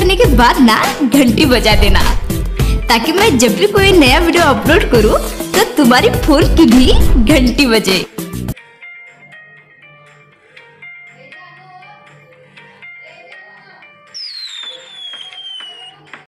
देखने के बाद ना घंटी बजा देना, ताकि मैं जब भी कोई नया वीडियो अपलोड करूं तो तुम्हारी फोन की भी घंटी बजे।